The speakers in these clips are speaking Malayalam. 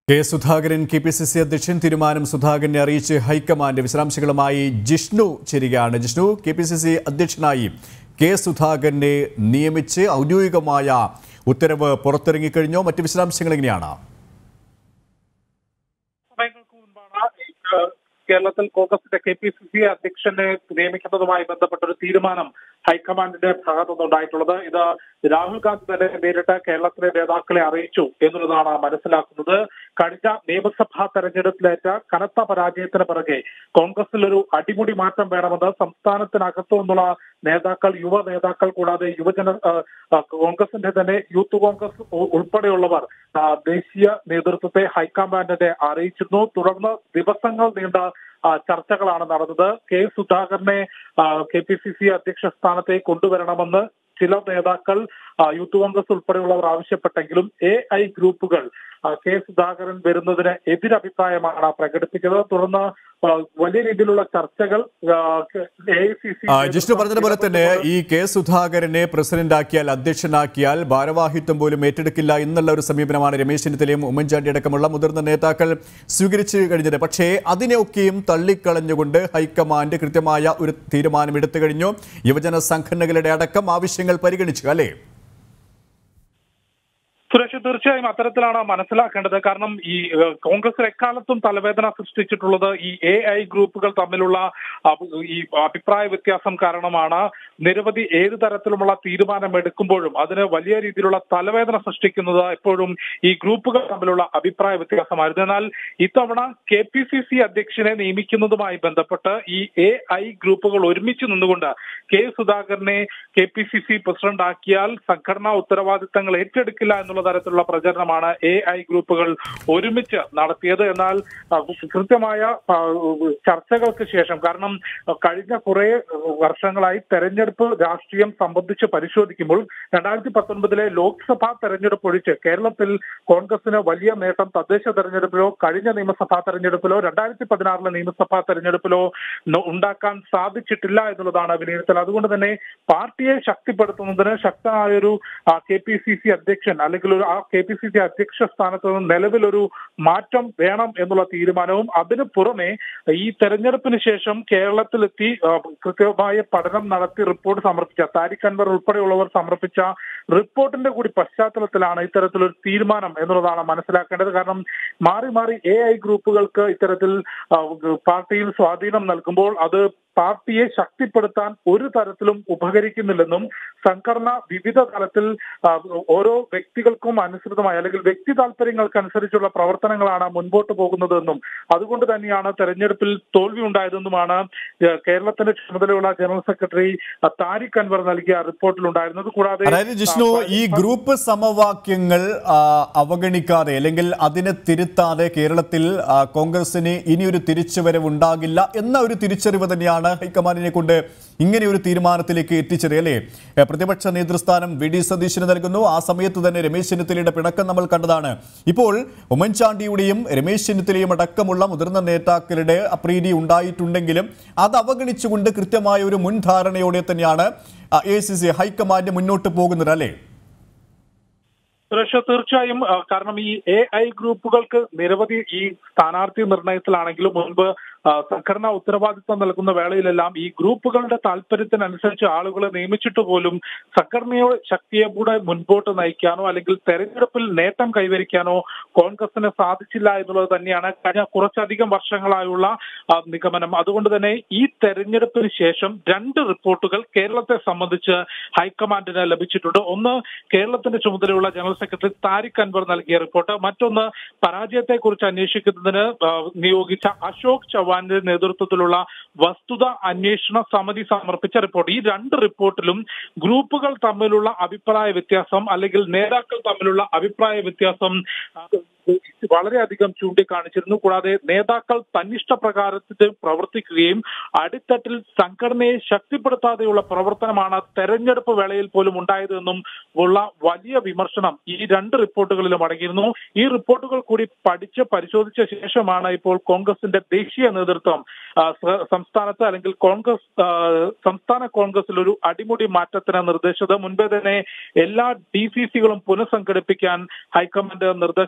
കെ സുധാകരൻ KPCC അധ്യക്ഷൻ തീരുമാനം സുധാകരനെ അറിയിച്ച് ഹൈക്കമാൻഡ് വിശദാംശങ്ങളുമായി ജിഷ്ണു ചേരുകയാണ്. ജിഷ്ണു, KPCC അധ്യക്ഷനായി കെ സുധാകരനെ നിയമിച്ച് ഔദ്യോഗികമായ ഉത്തരവ് പുറത്തിറങ്ങിക്കഴിഞ്ഞോ? മറ്റ് വിശദാംശങ്ങൾ എങ്ങനെയാണ്? കേരളത്തിൽ കോൺഗ്രസിന്റെ KPCC അധ്യക്ഷനെ നിയമിക്കുന്നതുമായി ബന്ധപ്പെട്ട ഒരു തീരുമാനം ഹൈക്കമാൻഡിന്റെ ഭാഗത്തുനിന്നുണ്ടായിട്ടുള്ളത്. ഇത് രാഹുൽ ഗാന്ധി തന്നെ നേരിട്ട് കേരളത്തിലെ നേതാക്കളെ അറിയിച്ചു എന്നുള്ളതാണ് മനസ്സിലാക്കുന്നത്. കഴിഞ്ഞ നിയമസഭാ തെരഞ്ഞെടുപ്പിലേറ്റ കനത്ത പരാജയത്തിന് പിറകെ കോൺഗ്രസിൽ ഒരു അടിമുടി മാറ്റം വേണമെന്ന് സംസ്ഥാനത്തിനകത്തു നിന്നുള്ള നേതാക്കൾ, യുവ നേതാക്കൾ, കൂടാതെ കോൺഗ്രസിന്റെ തന്നെ യൂത്ത് കോൺഗ്രസ് ഉൾപ്പെടെയുള്ളവർ ദേശീയ നേതൃത്വത്തെ ഹൈക്കമാൻഡിനെ അറിയിച്ചിരുന്നു. തുടർന്ന് ദിവസങ്ങൾ നീണ്ട ചർച്ചകളാണ് നടന്നത്. കെ സുധാകരനെ KPCC അധ്യക്ഷ സ്ഥാനത്തേക്ക് കൊണ്ടുവരണമെന്ന് ചില നേതാക്കൾ, യൂത്ത് കോൺഗ്രസ് ഉൾപ്പെടെയുള്ളവർ ആവശ്യപ്പെട്ടെങ്കിലും AI ഗ്രൂപ്പുകൾ കെ സുധാകരൻ വരുന്നതിന് എതിരഭിപ്രായമാണ് പ്രകടിപ്പിച്ചത്. തുടർന്ന് വലിയ രീതിയിലുള്ള ചർച്ചകൾ ജിഷ്ണു പറഞ്ഞതുപോലെ തന്നെ ഈ കെ സുധാകരനെ പ്രസിഡന്റാക്കിയാൽ, അധ്യക്ഷനാക്കിയാൽ ഭാരവാഹിത്വം പോലും ഏറ്റെടുക്കില്ല എന്നുള്ള ഒരു സമീപനമാണ് രമേശ് ചെന്നിത്തലയും ഉമ്മൻചാണ്ടി അടക്കമുള്ള മുതിർന്ന നേതാക്കൾ സ്വീകരിച്ചു കഴിഞ്ഞത്. പക്ഷേ അതിനെയൊക്കെയും തള്ളിക്കളഞ്ഞുകൊണ്ട് ഹൈക്കമാൻഡ് കൃത്യമായ ഒരു തീരുമാനം എടുത്തു കഴിഞ്ഞു. യുവജന സംഘടനകളുടെ അടക്കം ആവശ്യങ്ങൾ പരിഗണിച്ചു, അല്ലേ? സുരേഷ്, തീർച്ചയായും അത്തരത്തിലാണ് മനസ്സിലാക്കേണ്ടത്. കാരണം ഈ കോൺഗ്രസ് എക്കാലത്തും തലവേദന സൃഷ്ടിച്ചിട്ടുള്ളത് ഈ AI ഗ്രൂപ്പുകൾ തമ്മിലുള്ള ഈ അഭിപ്രായ വ്യത്യാസം കാരണമാണ്. നിരവധി ഏത് തരത്തിലുമുള്ള തീരുമാനം എടുക്കുമ്പോഴും അതിന് വലിയ രീതിയിലുള്ള തലവേദന സൃഷ്ടിക്കുന്നത് എപ്പോഴും ഈ ഗ്രൂപ്പുകൾ തമ്മിലുള്ള അഭിപ്രായ വ്യത്യാസമായിരുന്നു. എന്നാൽ ഇത്തവണ KPCC അധ്യക്ഷനെ നിയമിക്കുന്നതുമായി ബന്ധപ്പെട്ട് ഈ AI ഗ്രൂപ്പുകൾ ഒരുമിച്ച് നിന്നുകൊണ്ട് കെ സുധാകരനെ KPCC പ്രസിഡന്റ് ആക്കിയാൽ സംഘടനാ ഉത്തരവാദിത്തങ്ങൾ ഏറ്റെടുക്കില്ല എന്നുള്ള തരത്തിലുള്ള പ്രചരണമാണ് AI ഗ്രൂപ്പുകൾ ഒരുമിച്ച് നടത്തിയത്. എന്നാൽ കൃത്യമായ ചർച്ചകൾക്ക് ശേഷം, കാരണം കഴിഞ്ഞ കുറെ വർഷങ്ങളായി തെരഞ്ഞെടുപ്പ് രാഷ്ട്രീയം സംബന്ധിച്ച് പരിശോധിക്കുമ്പോൾ 2019 ലോക്സഭാ തെരഞ്ഞെടുപ്പ് ഒഴിച്ച് കേരളത്തിൽ കോൺഗ്രസിന് വലിയ നേട്ടം തദ്ദേശ തെരഞ്ഞെടുപ്പിലോ കഴിഞ്ഞ നിയമസഭാ തെരഞ്ഞെടുപ്പിലോ 2016 നിയമസഭാ തെരഞ്ഞെടുപ്പിലോ ഉണ്ടാക്കാൻ സാധിച്ചിട്ടില്ല എന്നുള്ളതാണ് വിലയിരുത്തൽ. അതുകൊണ്ട് തന്നെ പാർട്ടിയെ ശക്തിപ്പെടുത്തുന്നതിന് ശക്തമായൊരു KPCC അധ്യക്ഷൻ അല്ലെങ്കിൽ ആ KPCC അധ്യക്ഷ സ്ഥാനത്ത് നിന്ന് നിലവിലൊരു മാറ്റം വേണം എന്നുള്ള തീരുമാനവും, അതിനു പുറമെ ഈ തെരഞ്ഞെടുപ്പിന് ശേഷം കേരളത്തിലെത്തി കൃത്യമായ പഠനം നടത്തി റിപ്പോർട്ട് സമർപ്പിച്ച താരിഖ് അൻവർ ഉൾപ്പെടെയുള്ളവർ സമർപ്പിച്ച റിപ്പോർട്ടിന്റെ കൂടി പശ്ചാത്തലത്തിലാണ് ഇത്തരത്തിലൊരു തീരുമാനം എന്നുള്ളതാണ് മനസ്സിലാക്കേണ്ടത്. കാരണം മാറി മാറി AI ഗ്രൂപ്പുകൾക്ക് ഇത്തരത്തിൽ പാർട്ടിയിൽ സ്വാധീനം നൽകുമ്പോൾ അത് പാർട്ടിയെ ശക്തിപ്പെടുത്താൻ ഒരു തരത്തിലും ഉപകരിക്കുന്നില്ലെന്നും സംഘടന വിവിധ തലത്തിൽ ഓരോ വ്യക്തികൾക്കും അനുസൃതമായി അല്ലെങ്കിൽ വ്യക്തി താല്പര്യങ്ങൾക്കനുസരിച്ചുള്ള പ്രവർത്തനങ്ങളാണ് മുൻപോട്ട് പോകുന്നതെന്നും അതുകൊണ്ട് തന്നെയാണ് തെരഞ്ഞെടുപ്പിൽ തോൽവി ഉണ്ടായതെന്നുമാണ് കേരളത്തിന്റെ ചുമതലയുള്ള ജനറൽ സെക്രട്ടറി താരിഖ് അൻവർ നൽകിയ റിപ്പോർട്ടിൽ ഉണ്ടായിരുന്നത്. കൂടാതെ ജിഷ്ണു, ഈ ഗ്രൂപ്പ് സമവാക്യങ്ങൾ അവഗണിക്കാതെ അല്ലെങ്കിൽ അതിനെ തിരുത്താതെ കേരളത്തിൽ കോൺഗ്രസിന് ഇനിയൊരു തിരിച്ചുവരവ് ഉണ്ടാകില്ല എന്ന ഒരു തിരിച്ചറിവ് തന്നെയാണ് ഹൈക്കമാൻഡിനെ കൊണ്ട് ഇങ്ങനെ ഒരു തീരുമാനത്തിലേക്ക് എത്തിച്ചത്, അല്ലേ? പ്രതിപക്ഷ നേതൃസ്ഥാനം VD സതീശന് നൽകുന്നു. ആ സമയത്ത് തന്നെ രമേശ് ചെന്നിത്തലയുടെ പിണക്കം നമ്മൾ കണ്ടതാണ്. ഇപ്പോൾ ഉമ്മൻചാണ്ടിയുടെയും രമേശ് ചെന്നിത്തലയും അടക്കമുള്ള മുതിർന്ന നേതാക്കളുടെ അപ്രീതി ഉണ്ടായിട്ടുണ്ടെങ്കിലും അത് അവഗണിച്ചുകൊണ്ട് കൃത്യമായ ഒരു മുൻധാരണയോടെ തന്നെയാണ് AICC ഹൈക്കമാൻഡ് മുന്നോട്ട് പോകുന്നത്, അല്ലേ? സുരേഷ്, തീർച്ചയായും. കാരണം ഈ AI ഗ്രൂപ്പുകൾക്ക് നിരവധി ഈ സ്ഥാനാർത്ഥി നിർണയത്തിലാണെങ്കിലും മുൻപ് സംഘടനാ ഉത്തരവാദിത്വം നൽകുന്ന വേളയിലെല്ലാം ഈ ഗ്രൂപ്പുകളുടെ താല്പര്യത്തിനനുസരിച്ച് ആളുകളെ നിയമിച്ചിട്ട് പോലും സംഘടനയോ ശക്തിയെ കൂടെ മുൻപോട്ട് നയിക്കാനോ അല്ലെങ്കിൽ തെരഞ്ഞെടുപ്പിൽ നേട്ടം കൈവരിക്കാനോ കോൺഗ്രസിന് സാധിച്ചില്ല എന്നുള്ളത് തന്നെയാണ് കഴിഞ്ഞ കുറച്ചധികം വർഷങ്ങളായുള്ള നിഗമനം. അതുകൊണ്ട് തന്നെ ഈ തെരഞ്ഞെടുപ്പിന് ശേഷം 2 റിപ്പോർട്ടുകൾ കേരളത്തെ സംബന്ധിച്ച് ഹൈക്കമാൻഡിന് ലഭിച്ചിട്ടുണ്ട്. ഒന്ന് കേരളത്തിന്റെ ചുമതലയുള്ള ജനറൽ സെക്രട്ടറി താരിഖ് അൻവർ നൽകിയ റിപ്പോർട്ട്, മറ്റൊന്ന് പരാജയത്തെക്കുറിച്ച് അന്വേഷിക്കുന്നതിന് നിയോഗിച്ച അശോക് ചവാന്റെ നേതൃത്വത്തിലുള്ള വസ്തുത അന്വേഷണ സമിതി സമർപ്പിച്ച റിപ്പോർട്ട്. ഈ 2 റിപ്പോർട്ടിലും ഗ്രൂപ്പുകൾ തമ്മിലുള്ള അഭിപ്രായ വ്യത്യാസം അല്ലെങ്കിൽ നേതാക്കൾ തമ്മിലുള്ള അഭിപ്രായ വ്യത്യാസം വളരെയധികം ചൂണ്ടിക്കാണിച്ചിരുന്നു. കൂടാതെ നേതാക്കൾ തന്നിഷ്ടപ്രകാരത്തിൽ പ്രവർത്തിക്കുകയും അടിത്തട്ടിൽ സംഘടനയെ ശക്തിപ്പെടുത്താതെയുള്ള പ്രവർത്തനമാണ് തെരഞ്ഞെടുപ്പ് വേളയിൽ പോലും ഉണ്ടായതെന്നും ഉള്ള വലിയ വിമർശനം ഈ 2 റിപ്പോർട്ടുകളിലും അടങ്ങിയിരുന്നു. ഈ റിപ്പോർട്ടുകൾ കൂടി പഠിച്ച് പരിശോധിച്ച ശേഷമാണ് ഇപ്പോൾ കോൺഗ്രസിന്റെ ദേശീയ നേതൃത്വം സംസ്ഥാനത്ത് അല്ലെങ്കിൽ സംസ്ഥാന കോൺഗ്രസിൽ ഒരു അടിമുടി മാറ്റത്തിന് നിർദ്ദേശിച്ചത്. മുൻപേ തന്നെ എല്ലാ DCCകളും പുനഃസംഘടിപ്പിക്കാൻ ഹൈക്കമാൻഡ് നിർദ്ദേശം നൽകി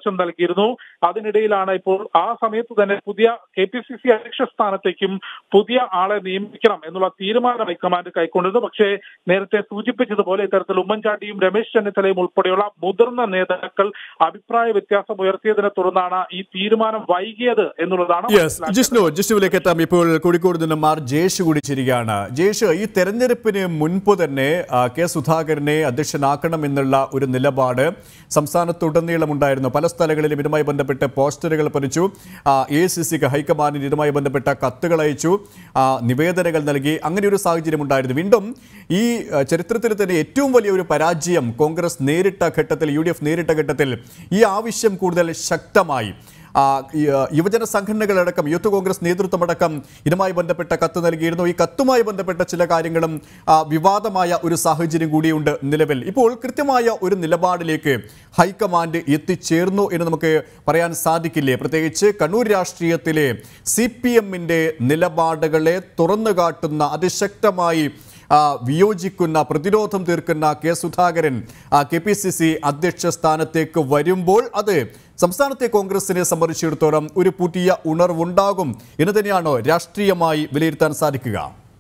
നൽകിയിരുന്നു. അതിനിടയിലാണ് ഇപ്പോൾ ആ സമയത്ത് തന്നെ പുതിയ KPCC അധ്യക്ഷ സ്ഥാനത്തേക്കും പുതിയ ആളെ നിയമിക്കണം എന്നുള്ള തീരുമാനം ഹൈക്കമാൻഡ് കൈക്കൊണ്ടത്. പക്ഷേ നേരത്തെ സൂചിപ്പിച്ചതുപോലെ ഇത്തരത്തിൽ ഉമ്മൻചാണ്ടിയും രമേശ് ചെന്നിത്തലയും ഉൾപ്പെടെയുള്ള മുതിർന്ന നേതാക്കൾ അഭിപ്രായ വ്യത്യാസം ഉയർത്തിയതിനെ തുടർന്നാണ് ഈ തീരുമാനം വൈകിയത് എന്നുള്ളതാണ്. ജിഷ്ണുവിലേക്ക് എത്താം. ഇപ്പോൾ കോഴിക്കോട് നിന്നും ജയേഷ് കൂടി ചേരുകയാണ്. ജയേഷ്, ഈ തെരഞ്ഞെടുപ്പിന് മുൻപ് തന്നെ കെ സുധാകരനെ അധ്യക്ഷനാക്കണം എന്നുള്ള ഒരു നിലപാട് സംസ്ഥാനത്തുടനീളം ഉണ്ടായിരുന്നു. പല സ്ഥലങ്ങളിലും ഇതുമായി ബന്ധപ്പെട്ട് പോസ്റ്ററുകൾ പതിച്ചു. AICC ഹൈക്കമാൻഡിന് ഇതുമായി ബന്ധപ്പെട്ട കത്തുകൾ അയച്ചു, നിവേദനങ്ങൾ നൽകി. അങ്ങനെ ഒരു സാഹചര്യം ഉണ്ടായിരുന്നു. വീണ്ടും ഈ ചരിത്രത്തിൽ തന്നെ ഏറ്റവും വലിയ ഒരു പരാജയം കോൺഗ്രസ് നേരിട്ട ഘട്ടത്തിൽ, UDF നേരിട്ട ഘട്ടത്തിൽ ഈ ആവശ്യം കൂടുതൽ ശക്തമായി. യുവജന സംഘടനകളടക്കം, യൂത്ത് കോൺഗ്രസ് നേതൃത്വമടക്കം ഇതുമായി ബന്ധപ്പെട്ട കത്ത് നൽകിയിരുന്നു. ഈ കത്തുമായി ബന്ധപ്പെട്ട ചില കാര്യങ്ങളും വിവാദമായ ഒരു സാഹചര്യം കൂടിയുണ്ട് നിലവിൽ. ഇപ്പോൾ കൃത്യമായ ഒരു നിലപാടിലേക്ക് ഹൈക്കമാൻഡ് എത്തിച്ചേർന്നു എന്ന് നമുക്ക് പറയാൻ സാധിക്കില്ലേ? പ്രത്യേകിച്ച് കണ്ണൂർ രാഷ്ട്രീയത്തിലെ CPM-ന്റെ നിലപാടുകളെ തുറന്നുകാട്ടുന്ന, അതിശക്തമായി വിയോജിക്കുന്ന, പ്രതിരോധം തീർക്കുന്ന കെ സുധാകരൻ KPCC അധ്യക്ഷ സ്ഥാനത്തേക്ക് വരുമ്പോൾ അത് സംസ്ഥാനത്തെ കോൺഗ്രസിനെ സംബന്ധിച്ചിടത്തോളം ഒരു പുതിയ ഉണർവുണ്ടാകും എന്ന് തന്നെയാണോ രാഷ്ട്രീയമായി വിലയിരുത്താൻ സാധിക്കുക?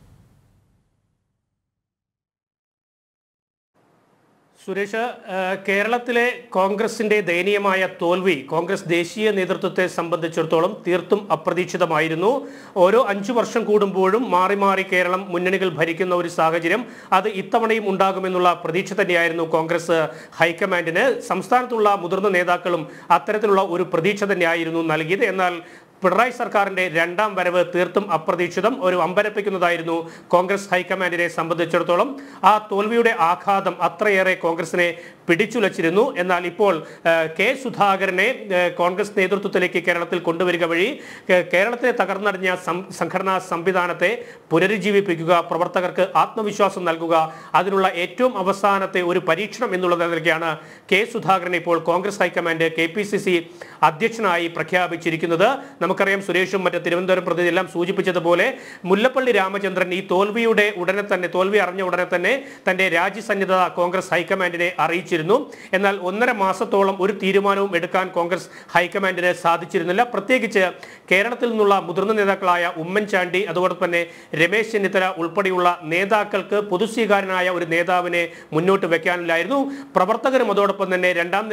സുരേഷ്, കേരളത്തിലെ കോൺഗ്രസിന്റെ ദയനീയമായ തോൽവി കോൺഗ്രസ് ദേശീയ നേതൃത്വത്തെ സംബന്ധിച്ചിടത്തോളം തീർത്തും അപ്രതീക്ഷിതമായിരുന്നു. ഓരോ 5 വർഷം കൂടുമ്പോഴും മാറി മാറി കേരളം മുന്നണികൾ ഭരിക്കുന്ന ഒരു സാഹചര്യം അത് ഇത്തവണയും ഉണ്ടാകുമെന്നുള്ള പ്രതീക്ഷ തന്നെയായിരുന്നു കോൺഗ്രസ് ഹൈക്കമാൻഡിന്. സംസ്ഥാനത്തുള്ള മുതിർന്ന നേതാക്കളും അത്തരത്തിലുള്ള ഒരു പ്രതീക്ഷ തന്നെയായിരുന്നു നൽകിയത്. എന്നാൽ പിണറായി സർക്കാരിന്റെ രണ്ടാം വരവ് തീർത്തും അപ്രതീക്ഷിതം, ഒരു അമ്പരപ്പിക്കുന്നതായിരുന്നു കോൺഗ്രസ് ഹൈക്കമാൻഡിനെ സംബന്ധിച്ചിടത്തോളം. ആ തോൽവിയുടെ ആഘാതം അത്രയേറെ കോൺഗ്രസിനെ പിടിച്ചുലച്ചിരുന്നു. എന്നാൽ ഇപ്പോൾ കെ സുധാകരനെ കോൺഗ്രസ് നേതൃത്വത്തിലേക്ക് കേരളത്തിൽ കൊണ്ടുവരിക വഴി കേരളത്തിലെ തകർന്നടിഞ്ഞ സംഘടനാ സംവിധാനത്തെ പുനരുജ്ജീവിപ്പിക്കുക, പ്രവർത്തകർക്ക് ആത്മവിശ്വാസം നൽകുക, അതിനുള്ള ഏറ്റവും അവസാനത്തെ ഒരു പരീക്ഷണം എന്നുള്ള നിലയ്ക്കാണ് കെ സുധാകരനെ ഇപ്പോൾ കോൺഗ്രസ് ഹൈക്കമാൻഡ് KPCC അധ്യക്ഷനായി പ്രഖ്യാപിച്ചിരിക്കുന്നത്. നമുക്കറിയാം, സുരേഷും മറ്റ് തിരുവനന്തപുരം പ്രതിനിധി എല്ലാം സൂചിപ്പിച്ചതുപോലെ മുല്ലപ്പള്ളി രാമചന്ദ്രൻ ഈ തോൽവി അറിഞ്ഞ ഉടനെ തന്നെ തന്റെ രാജ്യസന്നദ്ധത കോൺഗ്രസ് ഹൈക്കമാൻഡിനെ അറിയിച്ചിരുന്നു. എന്നാൽ 1.5 മാസത്തോളം ഒരു തീരുമാനവും എടുക്കാൻ കോൺഗ്രസ് ഹൈക്കമാൻഡിന് സാധിച്ചിരുന്നില്ല. പ്രത്യേകിച്ച് കേരളത്തിൽ നിന്നുള്ള മുതിർന്ന നേതാക്കളായ ഉമ്മൻചാണ്ടി, അതുപോലെ തന്നെ രമേശ് ചെന്നിത്തല ഉൾപ്പെടെയുള്ള നേതാക്കൾക്ക് പൊതുസ്വീകാരനായ ഒരു നേതാവിനെ മുന്നോട്ട് വെക്കാനില്ലായിരുന്നു. പ്രവർത്തകരും അതോടൊപ്പം തന്നെ രണ്ടാം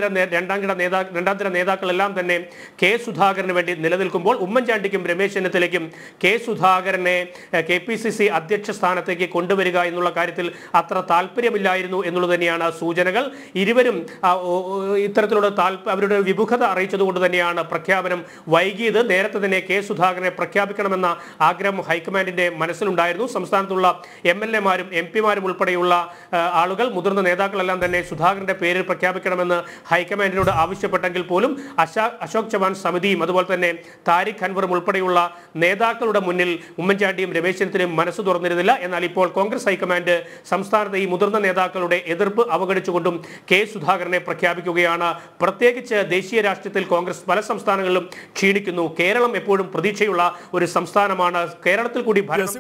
തര നേതാക്കളെല്ലാം തന്നെ കെ സുധാകരന് വേണ്ടി നിലനിൽക്കുമ്പോൾ ഉമ്മൻചാണ്ടിക്കും രമേശ് ചെന്നിത്തലയ്ക്കും കെ സുധാകരനെ KPCC അധ്യക്ഷ സ്ഥാനത്തേക്ക് കൊണ്ടുവരിക എന്നുള്ള കാര്യത്തിൽ അത്ര താല്പര്യമില്ലായിരുന്നു എന്നുള്ളത് തന്നെയാണ് സൂചനകൾ. ഇരുവരും ഇത്തരത്തിലുള്ള അവരുടെ വിമുഖത അറിയിച്ചതുകൊണ്ട് തന്നെയാണ് പ്രഖ്യാപനം വൈകിയത്. നേരത്തെ തന്നെ കെ സുധാകരനെ പ്രഖ്യാപിക്കണമെന്ന ആഗ്രഹം ഹൈക്കമാൻഡിന്റെ മനസ്സിലുണ്ടായിരുന്നു. സംസ്ഥാനത്തുള്ള MLA-മാരും MP-മാരും ഉൾപ്പെടെയുള്ള ആളുകൾ, മുതിർന്ന നേതാക്കളെല്ലാം തന്നെ സുധാകരന്റെ പേരിൽ പ്രഖ്യാപിക്കണമെന്ന് ഹൈക്കമാൻഡിനോട് ആവശ്യപ്പെട്ടെങ്കിൽ പോലും അശോക് ചവാൻ സമിതിയും അതുപോലെ തന്നെ താരിഖ് അൻവറും ഉൾപ്പെടെയുള്ള നേതാക്കളുടെ മുന്നിൽ ഉമ്മൻചാണ്ടിയും രമേശ് ചെന്നിത്തലയും മനസ്സ് തുറന്നിരുന്നില്ല. എന്നാൽ ഇപ്പോൾ കോൺഗ്രസ് ഹൈക്കമാൻഡ് സംസ്ഥാനത്തെ ഈ മുതിർന്ന നേതാക്കളുടെ എതിർപ്പ് അവഗണിച്ചുകൊണ്ടും കെ സുധാകരനെ പ്രഖ്യാപിക്കുകയാണ്. പ്രത്യേകിച്ച് ദേശീയ രാഷ്ട്രീയത്തിൽ കോൺഗ്രസ് പല സംസ്ഥാനങ്ങളിലും ക്ഷീണിക്കുന്നു. കേരളം എപ്പോഴും പ്രതീക്ഷയുള്ള ഒരു സംസ്ഥാനമാണ്. കേരളത്തിൽ കൂടി